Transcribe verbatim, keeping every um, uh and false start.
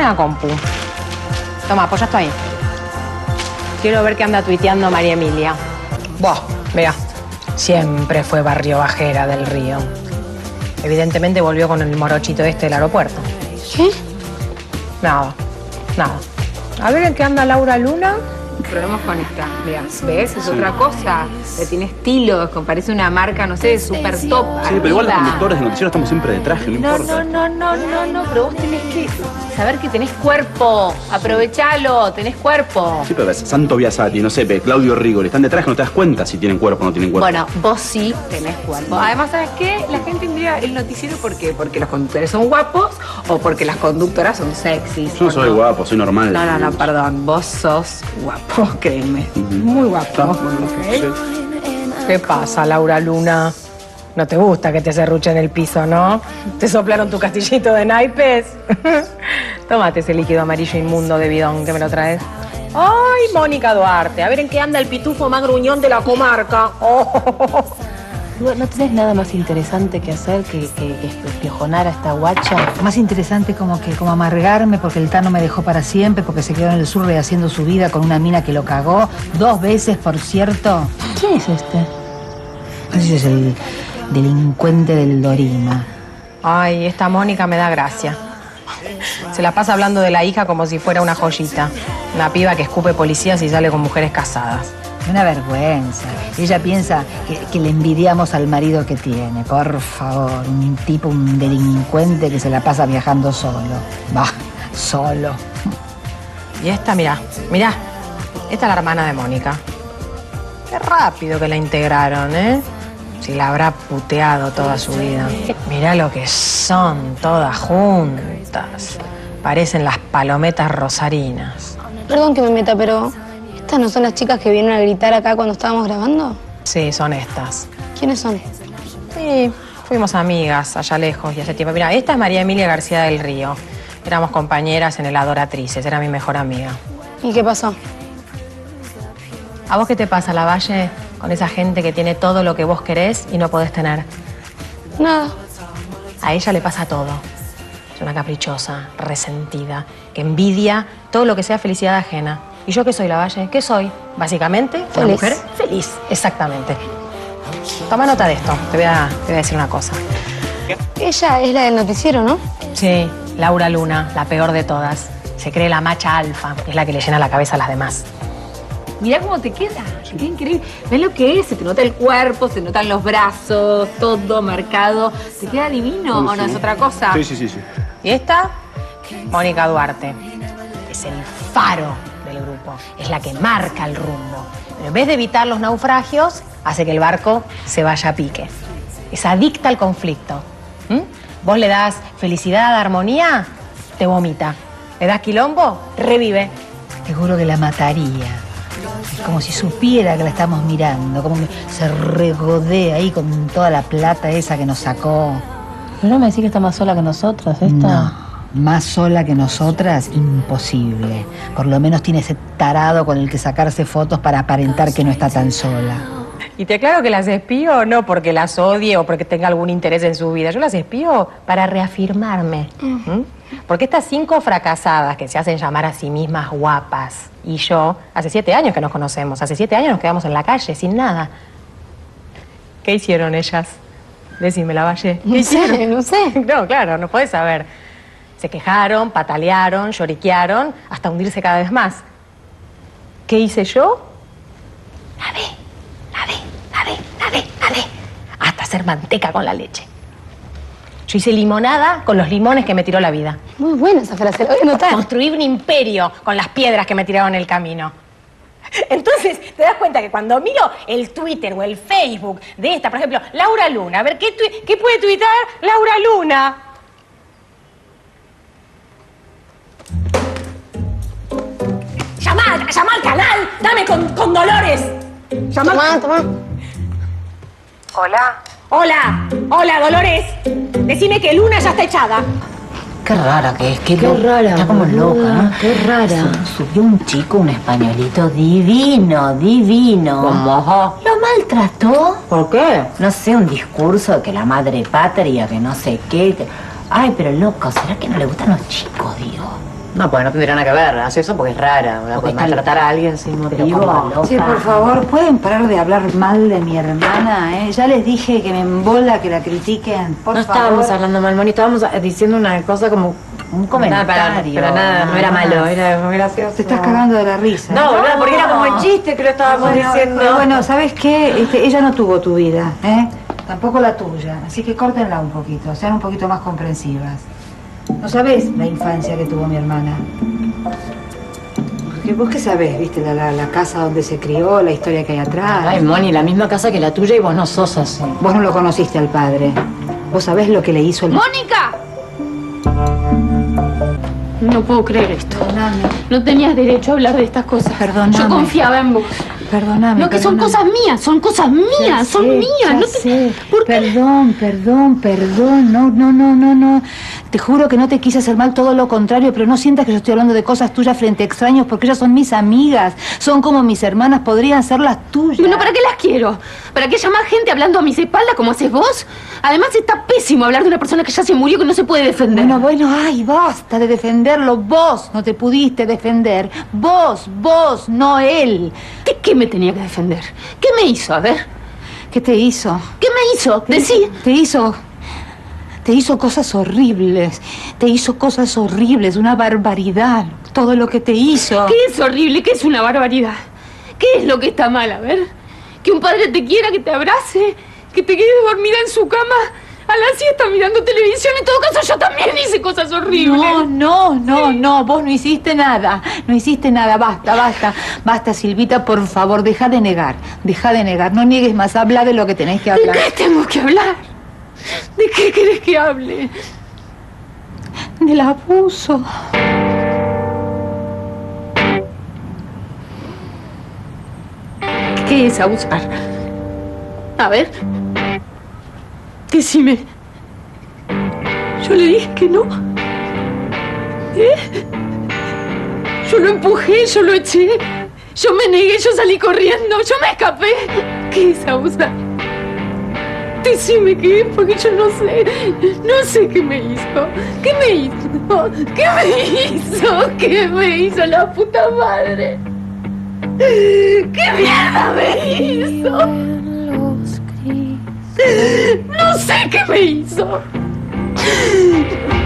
la compu. Toma, pues ya estoy ahí. Quiero ver qué anda tuiteando María Emilia. Buah, mira. Siempre fue barrio bajera del Río. Evidentemente volvió con el morochito este del aeropuerto. ¿Qué? Nada, nada. A ver en qué anda Laura Luna. Problemas con esta, mira, ¿ves? Es sí. Otra cosa. Le tiene estilo, parece una marca, no sé, súper top. Sí, arriba. Pero igual los conductores de noticiero estamos siempre de traje, no, no importa. No, no, no, no, no, pero vos tenés que saber que tenés cuerpo. Aprovechalo, tenés cuerpo. Sí, pero ves, Santo Biasati, no sé, Claudio Rigoli, están de traje, no te das cuenta si tienen cuerpo o no tienen cuerpo. Bueno, vos sí tenés cuerpo. Además, ¿sabes qué? La gente mira el noticiero ¿por qué? Porque los conductores son guapos o porque las conductoras son sexys. Yo no soy no? guapo, soy normal. No, no, no, perdón. Vos sos guapo, créeme. Muy guapo. Okay. ¿Qué pasa, Laura Luna? No te gusta que te serruchen el piso, ¿no? ¿Te soplaron tu castillito de naipes? Tómate ese líquido amarillo inmundo de bidón que me lo traes. ¡Ay, Mónica Duarte! A ver en qué anda el pitufo más gruñón de la comarca. Oh. ¿No tenés nada más interesante que hacer que, que, que espiojonar a esta guacha? Más interesante como que como amargarme porque el Tano me dejó para siempre, porque se quedó en el sur rehaciendo su vida con una mina que lo cagó. Dos veces, por cierto. ¿Quién es este? Ese es el delincuente del Dorima. Ay, esta Mónica me da gracia. Se la pasa hablando de la hija como si fuera una joyita. Una piba que escupe policías y sale con mujeres casadas. Una vergüenza. Ella piensa que, que le envidiamos al marido que tiene. Por favor, un tipo, un delincuente que se la pasa viajando solo. Va, solo. Y esta, mirá, mirá. Esta es la hermana de Mónica. Qué rápido que la integraron, ¿eh? Si la habrá puteado toda su vida. Mirá lo que son todas juntas. Parecen las palometas rosarinas. Perdón que me meta, pero... ¿estas no son las chicas que vinieron a gritar acá cuando estábamos grabando? Sí, son estas. ¿Quiénes son? Sí, fuimos amigas allá lejos y hace tiempo. Mira, esta es María Emilia García del Río. Éramos compañeras en el Adoratrices, era mi mejor amiga. ¿Y qué pasó? ¿A vos qué te pasa, Lavalle, con esa gente que tiene todo lo que vos querés y no podés tener? Nada. A ella le pasa todo. Es una caprichosa, resentida, que envidia todo lo que sea felicidad ajena. ¿Y yo qué soy, Lavalle? ¿Qué soy? Básicamente, feliz. Una mujer feliz. Exactamente. Toma nota de esto. Te voy a, te voy a decir una cosa. Ella es la del noticiero, ¿no? Sí, Laura Luna, la peor de todas. Se cree la macha alfa, es la que le llena la cabeza a las demás. Mirá cómo te queda. Qué increíble. ¿Ves lo que es? Se te nota el cuerpo, se notan los brazos, todo marcado. ¿Te queda divino o no es otra cosa? Sí, sí, sí, sí. ¿Y esta? Mónica Duarte. Es el faro del grupo. Es la que marca el rumbo. Pero en vez de evitar los naufragios, hace que el barco se vaya a pique. Es adicta al conflicto. ¿Mm? Vos le das felicidad, armonía, te vomita. Le das quilombo, revive. Te juro que la mataría. Es como si supiera que la estamos mirando, como que se regodea ahí con toda la plata esa que nos sacó. ¿No me decís que está más sola que nosotras esta? No, más sola que nosotras, imposible. Por lo menos tiene ese tarado con el que sacarse fotos para aparentar que no está tan sola. Y te aclaro que las espío no porque las odie o porque tenga algún interés en su vida. Yo las espío para reafirmarme. ¿Mm? Porque estas cinco fracasadas que se hacen llamar a sí mismas guapas y yo, hace siete años que nos conocemos, hace siete años nos quedamos en la calle sin nada. ¿Qué hicieron ellas? Decime, Lavalle. ¿Qué no hicieron? Sé, no sé. No, claro, no podés saber. Se quejaron, patalearon, lloriquearon, hasta hundirse cada vez más. ¿Qué hice yo? Nadé, nadé, nadé, nadé, nadé. Hasta hacer manteca con la leche. Yo hice limonada con los limones que me tiró la vida. Muy buena esa frase, la voy a anotar. Construí un imperio con las piedras que me tiraron en el camino. Entonces, te das cuenta que cuando miro el Twitter o el Facebook de esta, por ejemplo, Laura Luna, a ver, ¿qué, qué puede tuitar Laura Luna? Llama, llama al canal, dame con, con Dolores. Llama Tomá, al... tomá. Hola. Hola, hola, Dolores. Decime que Luna ya está echada. Qué rara que es, qué, Qué loca. rara, Está como boluda, loca, ¿no? qué rara. Sub- Subió un chico, un españolito divino, divino. ¿Cómo? ¿Lo maltrató? ¿Por qué? No sé, un discurso de que la madre patria, que no sé qué. Que... Ay, pero loco, ¿será que no le gustan los chicos, digo? No, pues no tendría nada que ver. Hace eso porque es rara. ¿Verdad? Porque maltratar a alguien sin motivo. Sí, por favor, ¿pueden parar de hablar mal de mi hermana? ¿eh? Ya les dije que me embola que la critiquen. Por no favor. estábamos hablando mal, Moni. Estábamos diciendo una cosa como un comentario. Nada, para, pero nada, no era malo, era muy gracioso. Te estás cagando de la risa. No, no, porque era como el chiste que lo estábamos bueno, diciendo. Pero bueno, ¿sabes qué? Este, ella no tuvo tu vida, ¿eh? Tampoco la tuya. Así que córtenla un poquito, sean un poquito más comprensivas. No sabés la infancia que tuvo mi hermana. Porque vos qué sabés, viste, la, la, la casa donde se crió, la historia que hay atrás. Ay, Moni, la misma casa que la tuya y vos no sos así. Vos no lo conociste al padre. Vos sabés lo que le hizo el... ¡Mónica! No puedo creer esto. Perdóname. No tenías derecho a hablar de estas cosas. Perdóname. Yo confiaba en vos. Perdóname. No, que son perdóname. cosas mías, son cosas mías, Ya son sé, mías. ya No te... sé. ¿Por qué? Perdón, perdón, perdón. No, no, no, no, no. Te juro que no te quise hacer mal, todo lo contrario, pero no sientas que yo estoy hablando de cosas tuyas frente a extraños, porque ellas son mis amigas. Son como mis hermanas, podrían ser las tuyas. Bueno, ¿para qué las quiero? ¿Para que haya más gente hablando a mis espaldas como haces vos? Además está pésimo hablar de una persona que ya se murió, que no se puede defender. Bueno, bueno, ay, basta de defenderlo. Vos no te pudiste defender. Vos, vos, no él. ¿De qué me tenía que defender? ¿Qué me hizo? A ver. ¿Qué te hizo? ¿Qué me hizo? Decí. Te hizo... Te hizo cosas horribles. Te hizo cosas horribles, una barbaridad. Todo lo que te hizo. ¿Qué es horrible? ¿Qué es una barbaridad? ¿Qué es lo que está mal? A ver. Que un padre te quiera, que te abrace, que te quede dormida en su cama a la siesta mirando televisión. En todo caso, yo también hice cosas horribles. No, no, no, no. Vos no hiciste nada. No hiciste nada. Basta, basta. Basta, Silvita, por favor. Deja de negar. Deja de negar. No niegues más. Habla de lo que tenés que hablar. ¿De qué tengo que hablar? ¿De qué querés que hable? Del abuso. ¿Qué es abusar? A ver. Decime. Yo le dije que no. ¿Eh? Yo lo empujé, yo lo eché. Yo me negué, yo salí corriendo, yo me escapé. ¿Qué es abusar? Decime qué es, porque yo no sé. No sé qué me hizo. ¿Qué me hizo? ¿Qué me hizo? ¿Qué me hizo la puta madre? ¿Qué mierda me hizo? No sé qué me hizo.